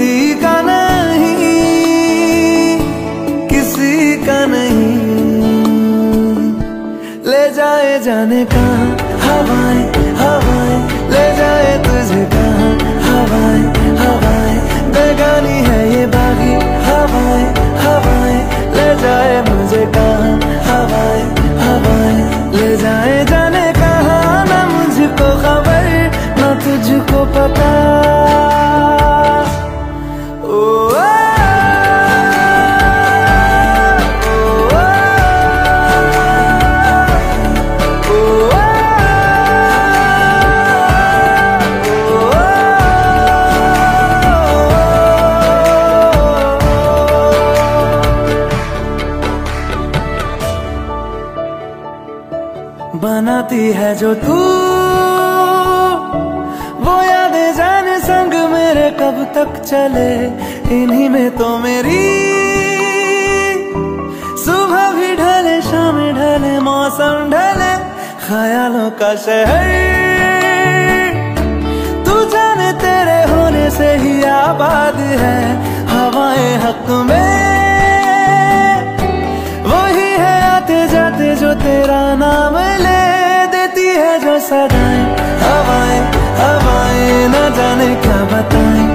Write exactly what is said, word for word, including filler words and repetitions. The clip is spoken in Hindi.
किसी का नहीं, किसी का नहीं। ले जाए जाने कहाँ हवाएं हवाएं, ले जाए तुझे कहाँ हवाएं हवाएं। बेगानी है ये बागी हवाएं हवाएं, ले जाए मुझे कहाँ हवाएं हवाएं। ले जाए जाने कहाँ, ना मुझको खबर ना तुझको पता। बनाती है जो तू वो यादें जाने संग मेरे कब तक चले। इन्हीं में तो मेरी सुबह भी ढले शाम ढले मौसम ढले, ख्यालों का शहर तू जाने तेरे होने से ही आबाद है। हवाएं हक में वही है आते जाते जो तेरा नाम ले देती है जो सदाएं हवाएं हवाएं, न जाने क्या बताएं।